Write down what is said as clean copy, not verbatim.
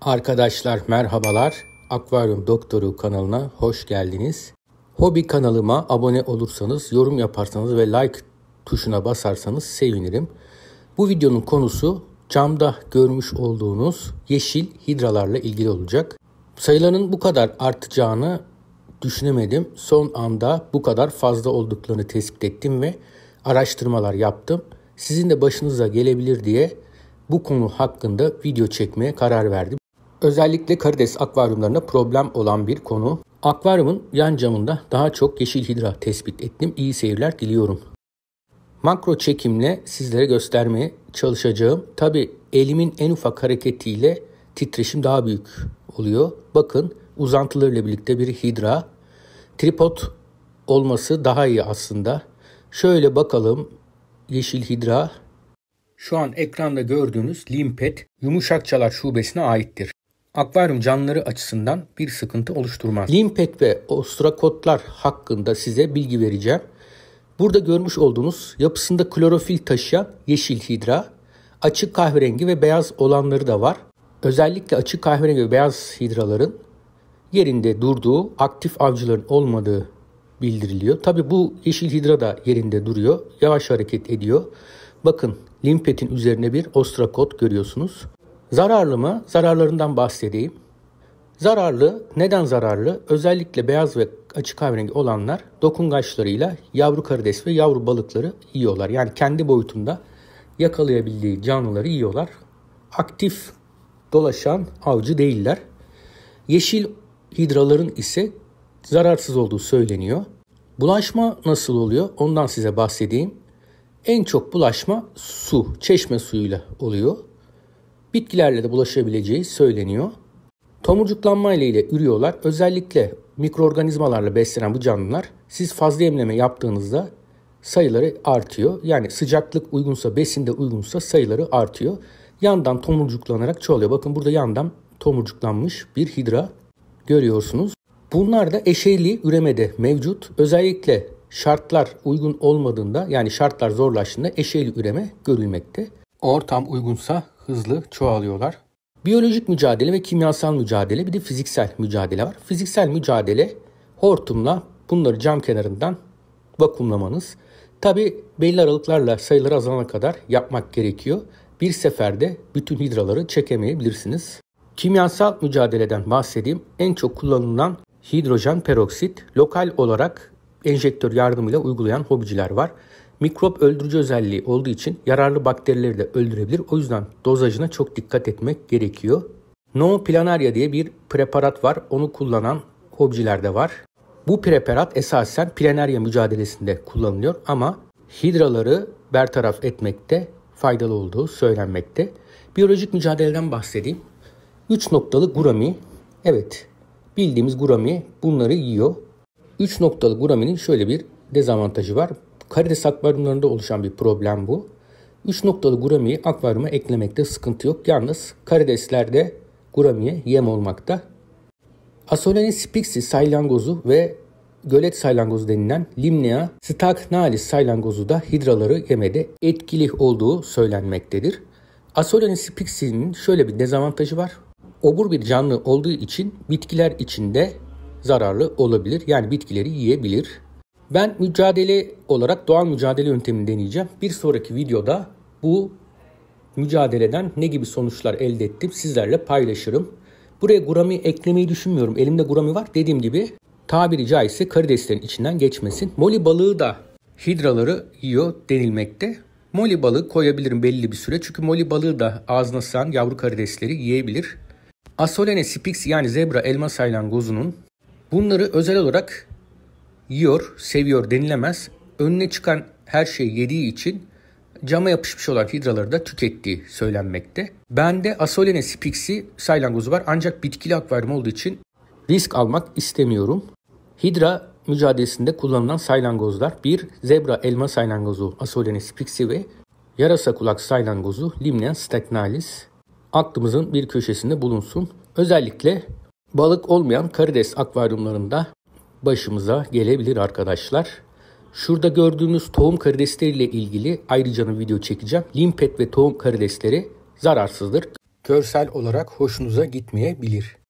Arkadaşlar merhabalar. Akvaryum Doktoru kanalına hoş geldiniz. Hobi kanalıma abone olursanız, yorum yaparsanız ve like tuşuna basarsanız sevinirim. Bu videonun konusu camda görmüş olduğunuz yeşil hidralarla ilgili olacak. Sayılarının bu kadar artacağını düşünemedim. Son anda bu kadar fazla olduklarını tespit ettim ve araştırmalar yaptım. Sizin de başınıza gelebilir diye bu konu hakkında video çekmeye karar verdim. Özellikle karides akvaryumlarında problem olan bir konu. Akvaryumun yan camında daha çok yeşil hidra tespit ettim. İyi seyirler diliyorum. Makro çekimle sizlere göstermeye çalışacağım. Tabi elimin en ufak hareketiyle titreşim daha büyük oluyor. Bakın uzantılarıyla birlikte bir hidra. Tripod olması daha iyi aslında. Şöyle bakalım, yeşil hidra. Şu an ekranda gördüğünüz limpet yumuşakçalar şubesine aittir. Akvaryum canlıları açısından bir sıkıntı oluşturmaz. Limpet ve ostrakotlar hakkında size bilgi vereceğim. Burada görmüş olduğunuz yapısında klorofil taşıyan yeşil hidra, açık kahverengi ve beyaz olanları da var. Özellikle açık kahverengi ve beyaz hidraların yerinde durduğu, aktif avcıların olmadığı bildiriliyor. Tabi bu yeşil hidra da yerinde duruyor, yavaş hareket ediyor. Bakın limpetin üzerine bir ostrakot görüyorsunuz. Zararlı mı? Zararlarından bahsedeyim. Zararlı. Neden zararlı? Özellikle beyaz ve açık kahverengi olanlar dokungaçlarıyla yavru karides ve yavru balıkları yiyorlar. Yani kendi boyutunda yakalayabildiği canlıları yiyorlar. Aktif dolaşan avcı değiller. Yeşil hidraların ise zararsız olduğu söyleniyor. Bulaşma nasıl oluyor? Ondan size bahsedeyim. En çok bulaşma su, çeşme suyuyla oluyor. Bitkilerle de bulaşabileceği söyleniyor. Tomurcuklanma ile ürüyorlar. Özellikle mikroorganizmalarla beslenen bu canlılar siz fazla emleme yaptığınızda sayıları artıyor. Yani sıcaklık uygunsa, besin de uygunsa sayıları artıyor. Yandan tomurcuklanarak çoğalıyor. Bakın burada yandan tomurcuklanmış bir hidra görüyorsunuz. Bunlar da eşeyli üremede mevcut. Özellikle şartlar uygun olmadığında, yani şartlar zorlaştığında eşeyli üreme görülmekte. Ortam uygunsa hızlı çoğalıyorlar. Biyolojik mücadele ve kimyasal mücadele, bir de fiziksel mücadele var. Fiziksel mücadele hortumla bunları cam kenarından vakumlamanız. Tabi belli aralıklarla sayıları azalana kadar yapmak gerekiyor. Bir seferde bütün hidraları çekemeyebilirsiniz. Kimyasal mücadeleden bahsedeyim. En çok kullanılan hidrojen peroksit, lokal olarak enjektör yardımıyla uygulayan hobiciler var. Mikrop öldürücü özelliği olduğu için yararlı bakterileri de öldürebilir. O yüzden dozajına çok dikkat etmek gerekiyor. No Planaria diye bir preparat var. Onu kullanan hobiciler de var. Bu preparat esasen planaria mücadelesinde kullanılıyor ama hidraları bertaraf etmekte faydalı olduğu söylenmekte. Biyolojik mücadeleden bahsedeyim. 3 noktalı gurami. Evet, bildiğimiz gurami bunları yiyor. 3 noktalı guraminin şöyle bir dezavantajı var. Karides akvaryumlarında oluşan bir problem bu. 3 noktalı guramiyi akvaryuma eklemekte sıkıntı yok. Yalnız karideslerde guramiye yem olmakta. Asolane spixi salyangozu ve gölet salyangozu denilen Limnea stagnalis salyangozu da hidraları yemede etkili olduğu söylenmektedir. Asolane spixi'nin şöyle bir dezavantajı var. Obur bir canlı olduğu için bitkiler içinde zararlı olabilir. Yani bitkileri yiyebilir. Ben mücadele olarak doğal mücadele yöntemini deneyeceğim. Bir sonraki videoda bu mücadeleden ne gibi sonuçlar elde ettim sizlerle paylaşırım. Buraya gurami eklemeyi düşünmüyorum. Elimde gurami var. Dediğim gibi tabiri caizse karideslerin içinden geçmesin. Moli balığı da hidraları yiyor denilmekte. Moli balığı koyabilirim belli bir süre. Çünkü moli balığı da ağzına sığan yavru karidesleri yiyebilir. Asolane spix yani zebra elma salyangozunun bunları özel olarak yiyor, seviyor denilemez. Önüne çıkan her şeyi yediği için cama yapışmış olan hidraları da tükettiği söylenmekte. Bende Asolane spixi salyangozu var ancak bitkili akvaryum olduğu için risk almak istemiyorum. Hidra mücadelesinde kullanılan salyangozlar: bir zebra elma salyangozu Asolane spixi ve yarasa kulak salyangozu Limnea stagnalis aklımızın bir köşesinde bulunsun. Özellikle balık olmayan karides akvaryumlarında başımıza gelebilir arkadaşlar. Şurada gördüğünüz tohum karidesleriyle ilgili ayrıca bir video çekeceğim. Limpet ve tohum karidesleri zararsızdır. görsel olarak hoşunuza gitmeyebilir.